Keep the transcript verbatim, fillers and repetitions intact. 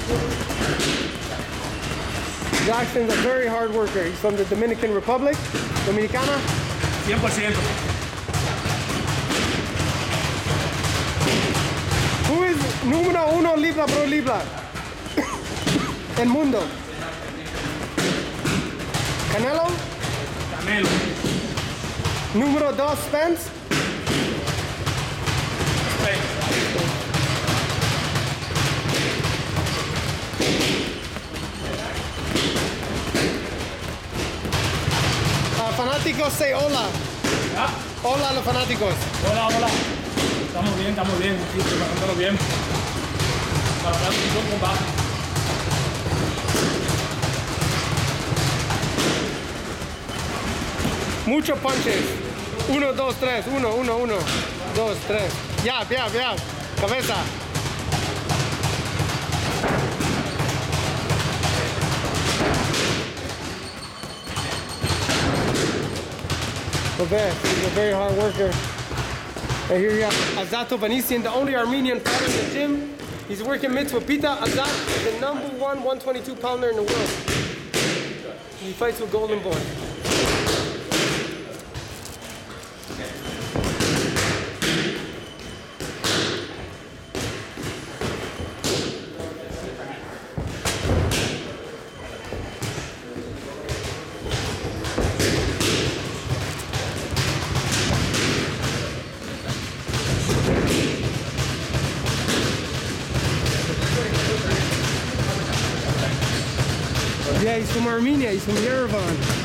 Jackson's a very hard worker. He's from the Dominican Republic. Dominicana? cien por ciento. Who is número uno libra pro libra? El mundo. Canelo? Canelo. Número dos, Spence? Spence. Uh, fanáticos, say hola. ¿Ah? Hola a los fanáticos. Hola, hola. Estamos bien, estamos bien. Sí, estoy pasándolo bien. Para hablar un poco combate. Muchos punches. Uno, dos, tres. Uno, uno, uno. Dos, tres. Ya, ya, ya. Cabeza. The best. He's a very hard worker. And here you have Azato Vanisian, the only Armenian fighter in the gym. He's working mitzvah pita. Azat is the number one one twenty-two pounder in the world. He fights with Golden Boy. Yeah, he's from Armenia. He's from Yerevan.